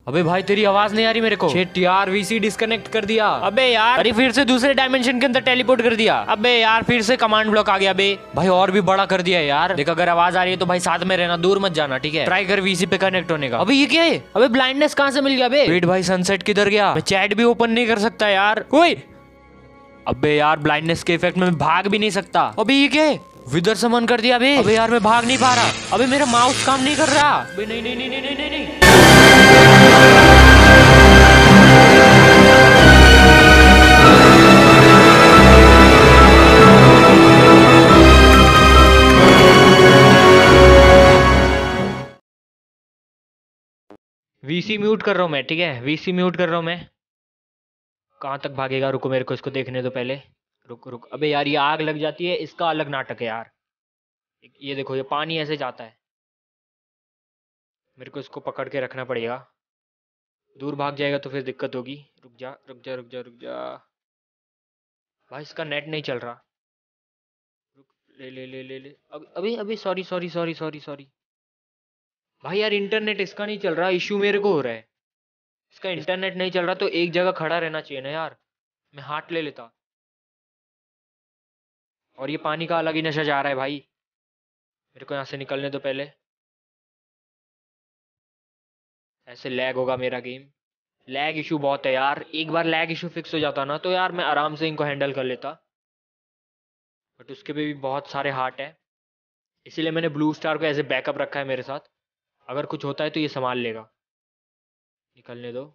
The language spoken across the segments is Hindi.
अबे भाई तेरी आवाज नहीं आ रही मेरे को। शिट यार, वीसी डिस्कनेक्ट कर दिया। अबे यार, अरे फिर से दूसरे डायमेंशन के अंदर टेलीपोर्ट कर दिया। अबे यार फिर से कमांड ब्लॉक आ गया बे। भाई और भी बड़ा कर दिया यार। देख अगर आवाज आ रही है तो भाई साथ में रहना, दूर मत जाना, ठीक है। ट्राई कर वीसी पे कनेक्ट होने का। अबे ये क्या है? अबे ब्लाइंडनेस कहाँ से मिल गया बे? वेट भाई, सनसेट किधर गया? मैं चैट भी ओपन नहीं कर सकता यार। कोई अबे यार, ब्लाइंडनेस के इफेक्ट में मैं भाग भी नहीं सकता। अबे ये क्या है? विदर समन कर दिया बे। अबे यार मैं भाग नहीं पा रहा। अबे मेरा माउस काम नहीं कर रहा। अबे नहीं नहीं नहीं नहीं नहीं नहीं। वीसी म्यूट कर रहा हूँ मैं, ठीक है। वीसी म्यूट कर रहा हूँ मैं। कहाँ तक भागेगा? रुको मेरे को इसको देखने दो पहले। रुक रुक। अबे यार ये आग लग जाती है, इसका अलग नाटक है यार। ये देखो, ये पानी ऐसे जाता है। मेरे को इसको पकड़ के रखना पड़ेगा। दूर भाग जाएगा तो फिर दिक्कत होगी। रुक जा रुक जा रुक जा रुक जा। भाई इसका नेट नहीं चल रहा। रुक, ले ले ले ले ले। अभी अभी sorry sorry sorry sorry sorry. भाई यार इंटरनेट इसका नहीं चल रहा, इशू मेरे को हो रहा है। इसका इंटरनेट नहीं चल रहा तो एक जगह खड़ा रहना चाहिए ना यार। मैं हाथ ले लेता। और ये पानी का अलग ही नशा जा रहा है भाई। मेरे को यहाँ से निकलने दो पहले। ऐसे लैग होगा मेरा गेम। लैग इशू बहुत है यार। एक बार लैग इशू फिक्स हो जाता ना तो यार मैं आराम से इनको हैंडल कर लेता। बट उसके भी बहुत सारे हार्ट है, इसीलिए मैंने ब्लू स्टार को ऐसे बैकअप रखा है मेरे साथ। अगर कुछ होता है तो ये संभाल लेगा। निकलने दो।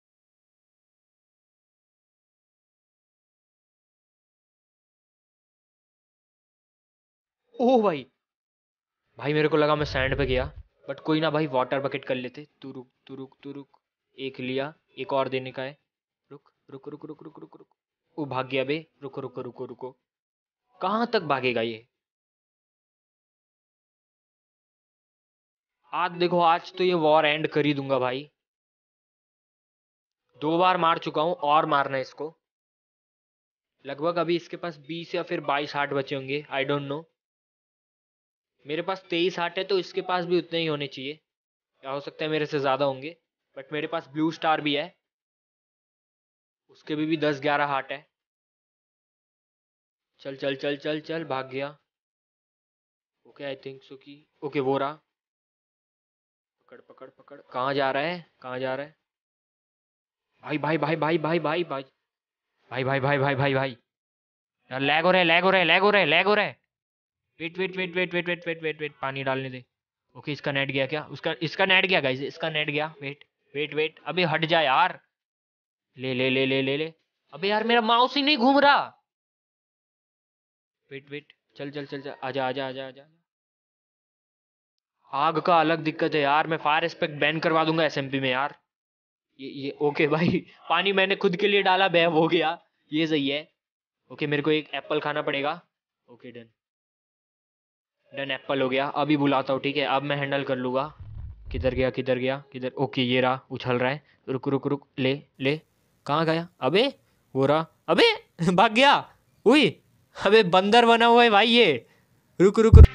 ओह भाई, भाई मेरे को लगा मैं सैंड पे गया। बट कोई ना भाई, वाटर बकेट कर लेते। तू रुक तू रुक तू रुक। एक लिया, एक और देने का है। रुक रुक रुक रुक रुक रुक रुक। वो भाग गया बे। रुको रुको रुको रुको। कहाँ तक भागेगा ये? आज देखो, आज तो ये वॉर एंड कर ही दूंगा भाई। 2 बार मार चुका हूं और मारना है इसको। लगभग अभी इसके पास 20 या फिर 22 हार्ट बचे होंगे, आई डोंट नो। मेरे पास 23 हार्ट है तो इसके पास भी उतने ही होने चाहिए, या हो सकता है मेरे से ज्यादा होंगे। बट मेरे पास ब्लू स्टार भी है, उसके भी 10-11 हार्ट है। चल चल चल चल चल, भाग गया। ओके आई थिंक सो कि ओके वो रहा। पकड़ पकड़ पकड़। कहाँ जा रहा है? कहाँ जा रहा है? भाई भाई भाई भाई भाई भाई भाई भाई भाई भाई भाई भाई भाई। यार लैग हो रहा है, लैग हो रहा है, लैग हो रहा है, लैग हो रहा है। Wait wait wait wait wait wait wait wait wait, पानी डालने दे। ओके इसका नेट गया क्या? उसका इसका नेट गया गाइस, इसका नेट गया। वेट वेट वेट, अबे हट जा यार। ले ले ले ले ले ले। अबे यार मेरा माउस ही नहीं घूम रहा। वेट वेट, चल चल चल चल, आजा आजा आजा आजा। आग का अलग दिक्कत है यार, मैं फायर एस्पेक्ट बैन करवा दूंगा एसएमपी में यार। ये ओके भाई, पानी मैंने खुद के लिए डाला, बैव हो गया, ये सही है। ओके मेरे को एक एप्पल खाना पड़ेगा। ओके डन डन, एप्पल हो गया। अभी बुलाता हूँ, ठीक है, अब मैं हैंडल कर लूँगा। किधर गया किधर गया किधर? ओके ये रहा, उछल रहा है। रुक रुक रुक, ले ले। कहाँ गया? अबे वो रहा। अबे भाग गया। उई, अबे बंदर बना हुआ है भाई ये। रुक रुक रुक।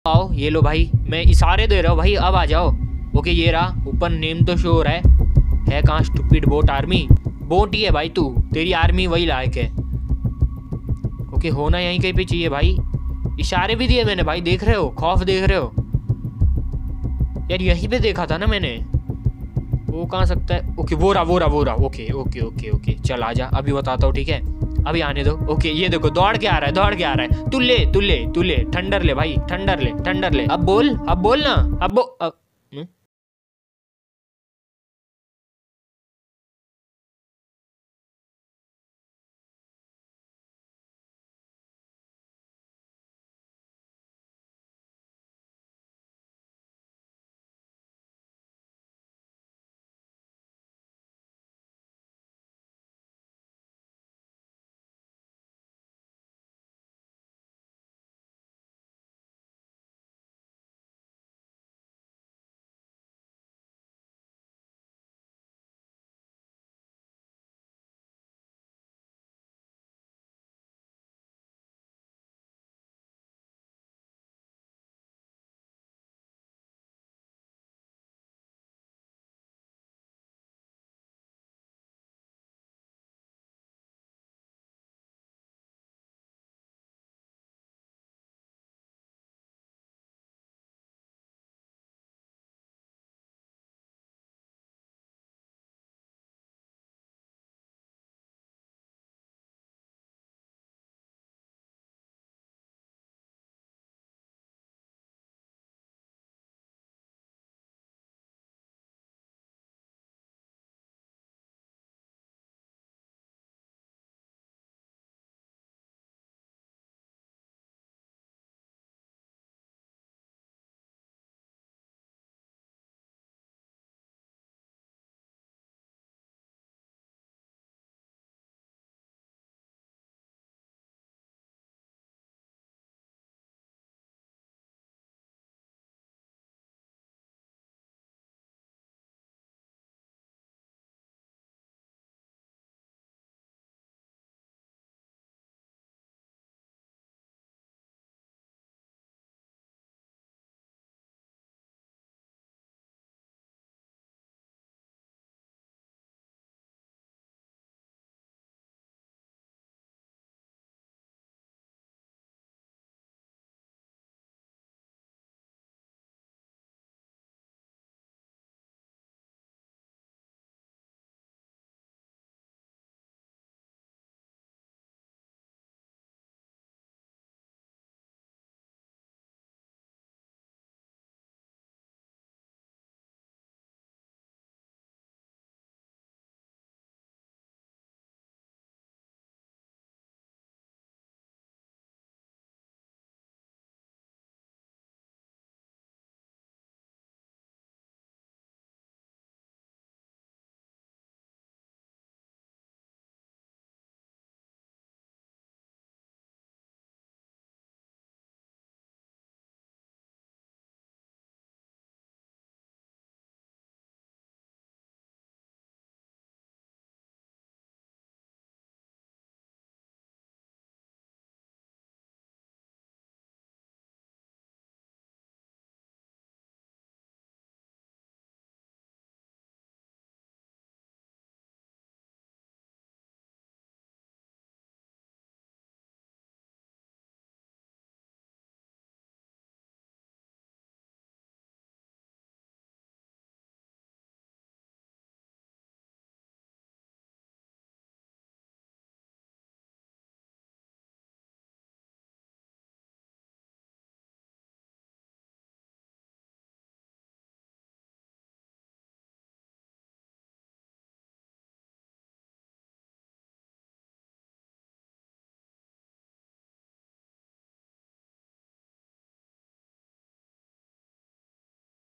आओ, ये लो भाई, मैं इशारे दे रहा हूँ भाई, अब आ जाओ। ओके ये रहा, ऊपर नेम तो शो हो रहा है कहाँ स्टूपिड बोट आर्मी। बोट ही है भाई तू, तेरी आर्मी वही लायक है। ओके होना यहीं कहीं पे चाहिए भाई। इशारे भी दिए मैंने भाई, देख रहे हो खौफ, देख रहे हो यार, यहीं पे देखा था ना मैंने। वो कहाँ सकता है? ओके वो रहा वो रहा वो रहा। ओके ओके ओके ओके चल आजा, अभी बताता हूँ ठीक है, अभी आने दो। ओके ये देखो दौड़ के आ रहा है, दौड़ के आ रहा है। तू ले तू ले तू ले, ठंडर ले भाई, ठंडर ले ठंडर ले। अब बोल ना, हम्म?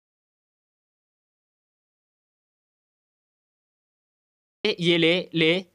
ये ले ले,